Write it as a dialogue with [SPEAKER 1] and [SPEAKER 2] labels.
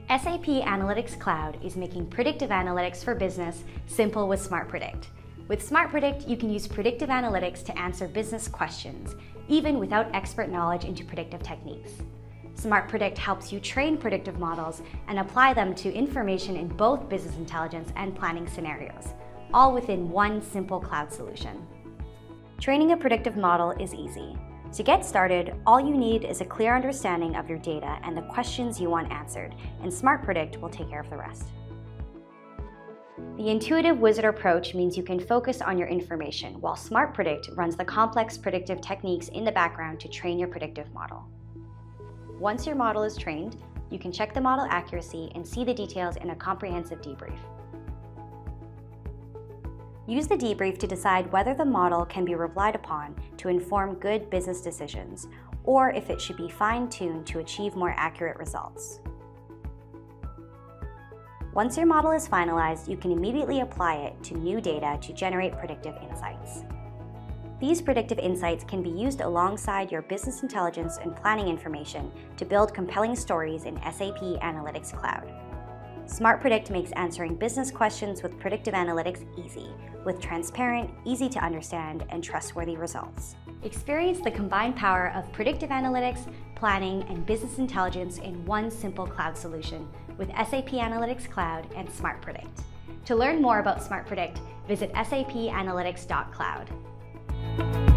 [SPEAKER 1] SAP Analytics Cloud is making predictive analytics for business simple with Smart Predict. With Smart Predict, you can use predictive analytics to answer business questions, even without expert knowledge into predictive techniques. Smart Predict helps you train predictive models and apply them to information in both business intelligence and planning scenarios, all within one simple cloud solution. Training a predictive model is easy. To get started, all you need is a clear understanding of your data and the questions you want answered, and Smart Predict will take care of the rest. The intuitive wizard approach means you can focus on your information, while Smart Predict runs the complex predictive techniques in the background to train your predictive model. Once your model is trained, you can check the model accuracy and see the details in a comprehensive debrief. Use the debrief to decide whether the model can be relied upon to inform good business decisions, or if it should be fine-tuned to achieve more accurate results. Once your model is finalized, you can immediately apply it to new data to generate predictive insights. These predictive insights can be used alongside your business intelligence and planning information to build compelling stories in SAP Analytics Cloud. Smart Predict makes answering business questions with predictive analytics easy, with transparent, easy to understand, and trustworthy results. Experience the combined power of predictive analytics, planning, and business intelligence in one simple cloud solution with SAP Analytics Cloud and Smart Predict. To learn more about Smart Predict, visit sapanalytics.cloud.